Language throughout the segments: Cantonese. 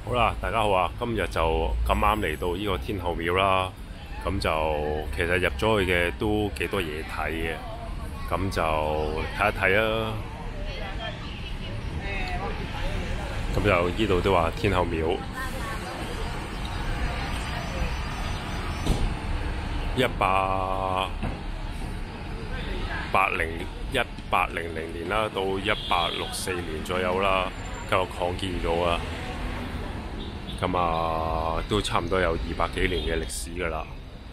好啦，大家好啊！今日就咁啱嚟到呢個天后廟啦，咁就其實入咗去嘅都幾多嘢睇嘅，咁就睇一睇啊！咁就呢度都話天后廟1800年啦，到1864年左右啦，繼續擴建咗啊！咁啊，都差唔多有200幾年嘅歷史㗎啦。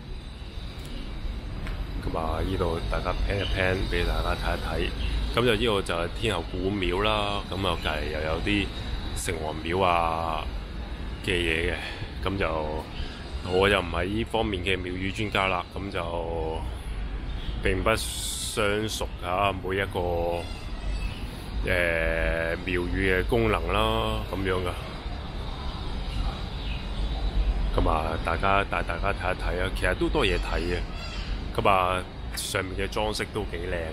咁啊，呢度大家 pan 一 pan 俾大家睇一睇。咁就呢度就係天后古廟啦。咁啊，隔離又有啲城隍廟啊嘅嘢嘅。咁就我又唔係呢方面嘅廟宇專家啦。咁就並不相熟嚇每一個廟宇嘅功能啦，咁樣噶。咁啊，大家帶大家睇一睇啊，其實都多嘢睇嘅。咁啊，上面嘅裝飾都幾靚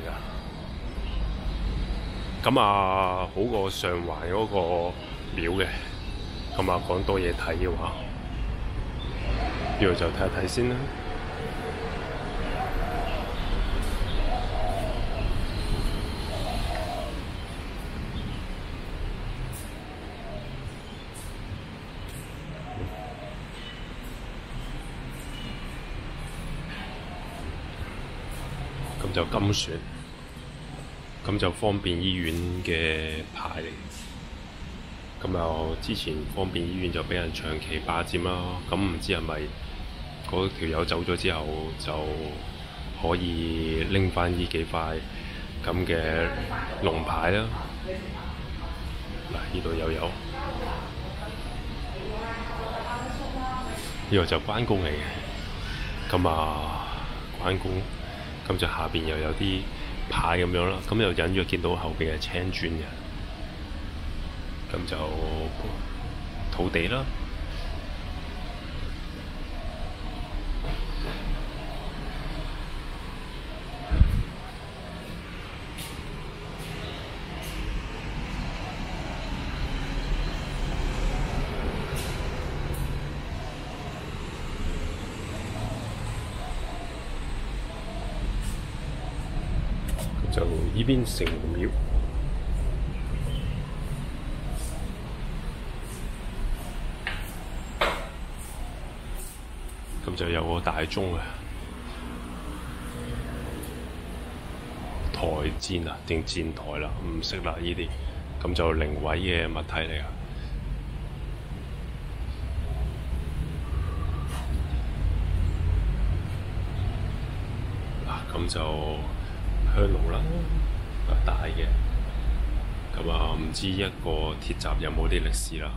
噶。咁啊，好過上環嗰個廟嘅。咁啊，講多嘢睇嘅話，呢度就睇一睇先啦。咁就金船，咁就方便醫院嘅牌嚟。咁又之前方便醫院就俾人長期霸佔啦。咁唔知係咪嗰條友走咗之後就可以拎翻呢幾塊咁嘅龍牌啦。嗱，呢度又有，呢個就關公嚟嘅。咁啊，關公。咁就下邊又有啲牌咁樣啦，咁又隱約見到後邊係青磚嘅，咁就土地啦。就呢邊城隍廟，咁就有個大鐘啊，台戰啊定戰台啦，唔識啦呢啲，咁就靈位嘅物體嚟啊。嗱，咁就香爐啦，大嘅。咁啊，唔知一個鐵閘有冇啲歷史啦。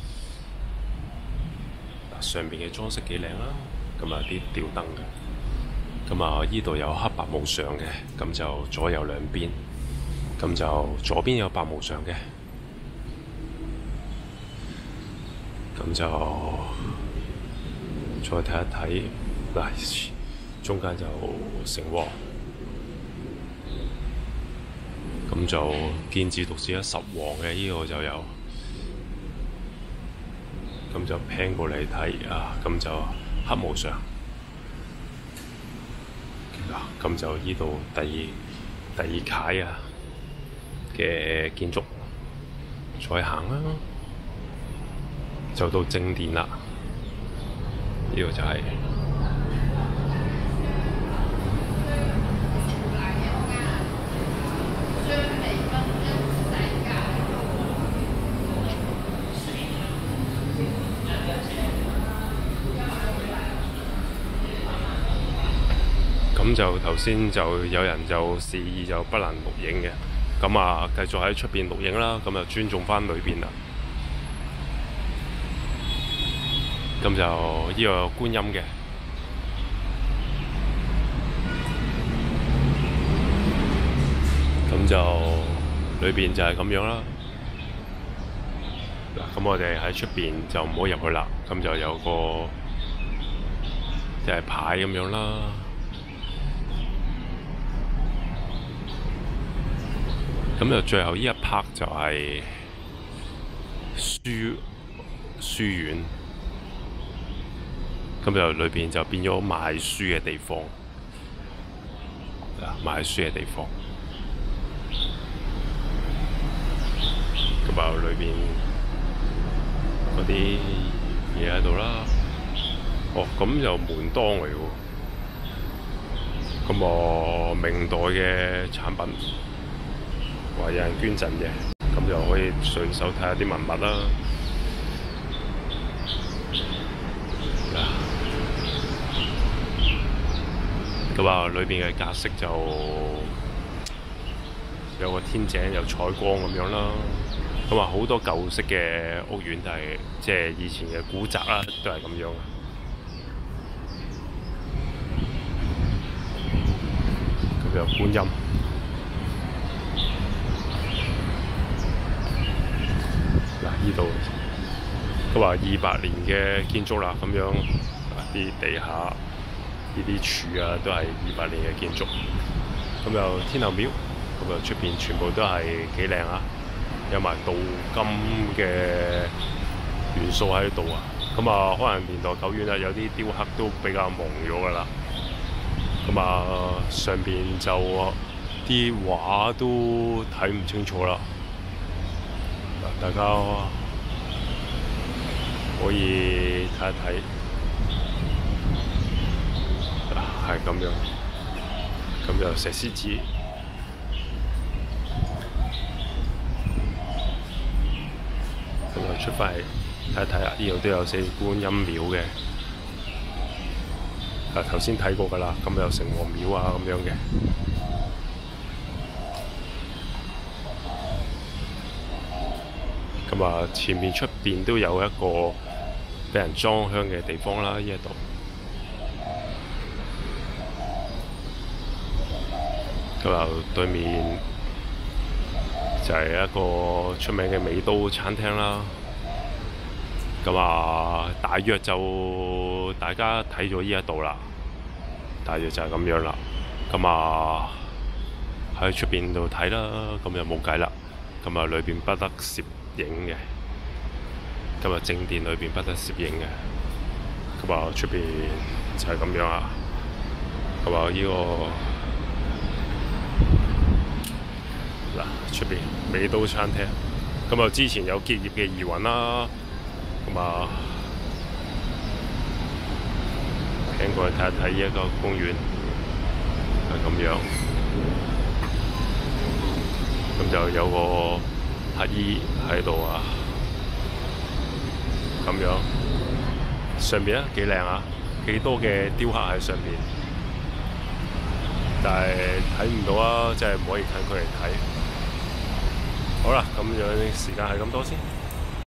上邊嘅裝飾幾靚啦，咁啊啲吊燈嘅。咁啊，依度有黑白無常嘅，咁就左右兩邊。咁就左邊有白無常嘅，咁就再睇一睇。嗱，中間就城隍。咁就見字讀字啦，十王嘅呢個就有，咁就拼過嚟睇啊，咁就黑無常，咁就呢度第二楷啊嘅建築，再行啦，就到正殿啦，呢個就係。咁就頭先就有人就示意就不能錄影嘅，咁啊繼續喺出邊錄影啦，咁就尊重翻裏邊啦。咁就呢個觀音嘅，咁就裏邊就係咁樣啦。嗱，咁我哋喺出邊就唔好入去啦，咁就有個即係牌咁樣啦。咁就最後呢一 part 就係書書院，咁就裏邊就變咗賣書嘅地方，賣書嘅地方。咁啊，裏邊嗰啲嘢喺度啦。哦，咁就門當嚟喎。咁我明代嘅產品，話有人捐贈嘅，咁就可以順手睇下啲文物啦。咁啊，裏邊嘅格式就有個天井，有採光咁樣啦。咁啊，好多舊式嘅屋苑就係即係以前嘅古宅啦，都係咁樣。咁有觀音，嗱呢度佢話200年嘅建築啦，咁樣啲地下呢啲柱啊都係200年嘅建築。咁有天后廟，咁啊出邊全部都係幾靚啊！有埋鍍金嘅元素喺度啊！咁啊，可能年代久遠啦，有啲雕刻都比較蒙咗噶啦。咁啊，上邊就啲畫都睇唔清楚啦。大家可以睇一睇，係咁樣。咁就石獅子。出翻嚟睇一睇啊！呢度都有寫觀音廟嘅，頭先睇過㗎啦。咁有城隍廟啊咁樣嘅。咁啊，前面出邊都有一個俾人裝香嘅地方啦，呢一度。咁啊，對面就係一個出名嘅美都餐廳啦。咁啊，大約就大家睇咗呢一度啦，大約就係咁樣啦。咁啊，喺出邊度睇啦，咁就冇計啦。咁啊，裏邊不得攝影嘅，咁啊正殿裏邊不得攝影嘅。咁啊，出邊就係咁樣啊。咁啊，呢個嗱出邊美都餐廳，咁啊之前有結業嘅疑雲啦。咁啊，聽過去睇一睇呢一個公園係咁樣，咁就有個乞兒喺度啊，咁樣上邊啊幾靚啊，幾多嘅雕刻喺上邊，但係睇唔到啊，即係唔可以近距離睇。好啦，咁樣時間係咁多先。